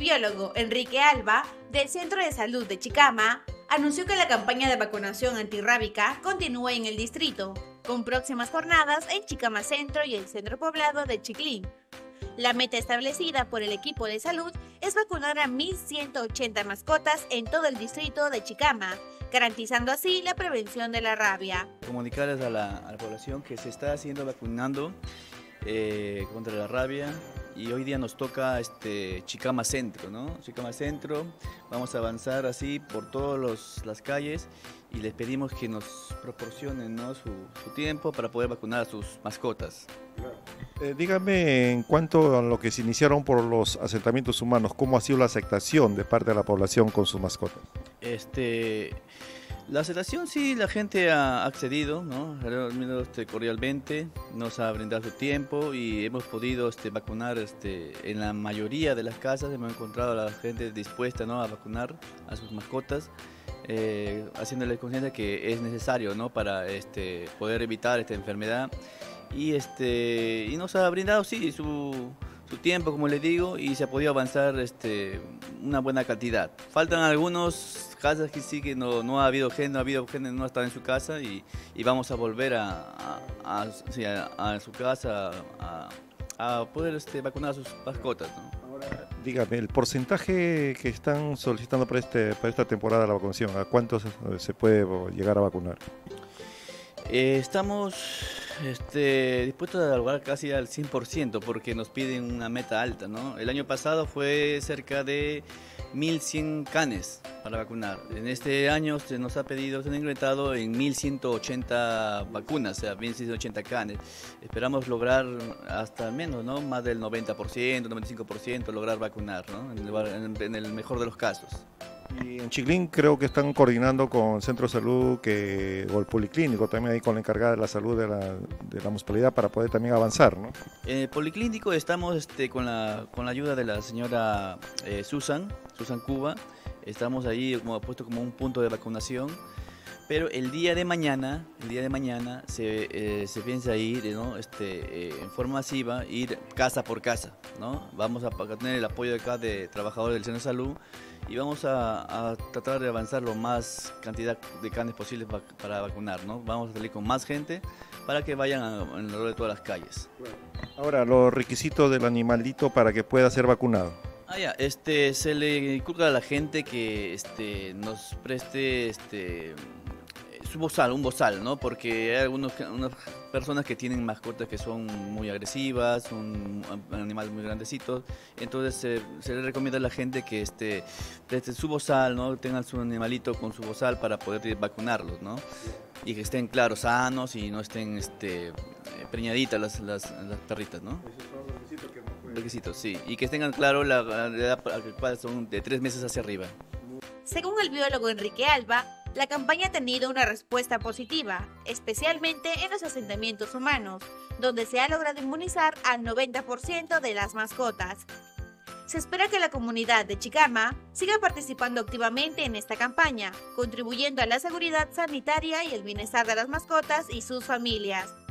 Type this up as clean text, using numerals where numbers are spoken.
biólogo Enrique Alba, del Centro de Salud de Chicama, anunció que la campaña de vacunación antirrábica continúa en el distrito, con próximas jornadas en Chicama Centro y el centro poblado de Chiclín. La meta establecida por el equipo de salud es vacunar a 1.180 mascotas en todo el distrito de Chicama, garantizando así la prevención de la rabia. Comunicarles a la población que se está haciendo vacunando contra la rabia, y hoy día nos toca Chicama Centro, ¿no? Chicama Centro, vamos a avanzar así por todas las calles y les pedimos que nos proporcionen, ¿no?, su tiempo para poder vacunar a sus mascotas. Dígame, en cuanto a lo que se iniciaron por los asentamientos humanos, ¿cómo ha sido la aceptación de parte de la población con sus mascotas? La aceptación, sí, la gente ha accedido, ¿no? Cordialmente, nos ha brindado su tiempo y hemos podido vacunar en la mayoría de las casas. Hemos encontrado a la gente dispuesta, ¿no?, a vacunar a sus mascotas, haciéndoles conciencia que es necesario, ¿no?, para poder evitar esta enfermedad. Y nos ha brindado, sí, su tiempo, como les digo, y se ha podido avanzar una buena cantidad. Faltan algunos casas que sí que no ha habido gente, no ha estado en su casa, y vamos a volver a su casa a poder vacunar a sus mascotas, ¿no? Ahora, dígame, el porcentaje que están solicitando para esta temporada de la vacunación, ¿a cuántos se puede llegar a vacunar? Estamos dispuestos a lograr casi al 100% porque nos piden una meta alta, ¿no? El año pasado fue cerca de 1.100 canes para vacunar. En este año se nos ha pedido, se han incrementado en 1.180 vacunas, o sea, 1.180 canes. Esperamos lograr hasta menos, ¿no?, más del 90%, 95% lograr vacunar, ¿no?, en el mejor de los casos. Y en Chiclín creo que están coordinando con el Centro de Salud o el Policlínico, también ahí con la encargada de la salud de la municipalidad para poder también avanzar, ¿no? En el Policlínico estamos con la ayuda de la señora Susan Cuba. Estamos ahí puesto como un punto de vacunación, pero el día de mañana se piensa ir, ¿no?, en forma masiva, ir casa por casa, ¿no? Vamos a tener el apoyo de acá de trabajadores del Centro de Salud y vamos a tratar de avanzar lo más cantidad de canes posible para vacunar, ¿no? Vamos a salir con más gente para que vayan alrededor de todas las calles. Ahora, los requisitos del animalito para que pueda ser vacunado. Se le inculca a la gente que nos preste un bozal, ¿no? Porque hay unas personas que tienen mascotas que son muy agresivas, son animales muy grandecitos, entonces se le recomienda a la gente que preste su bozal, ¿no?, tengan su animalito con su bozal para poder vacunarlos, ¿no? Y que estén, claro, sanos y no estén preñaditas las perritas, ¿no? Requisitos, sí, y que tengan claro la edad cual son de 3 meses hacia arriba. Según el biólogo Enrique Alba, la campaña ha tenido una respuesta positiva, especialmente en los asentamientos humanos, donde se ha logrado inmunizar al 90% de las mascotas. Se espera que la comunidad de Chicama siga participando activamente en esta campaña, contribuyendo a la seguridad sanitaria y el bienestar de las mascotas y sus familias.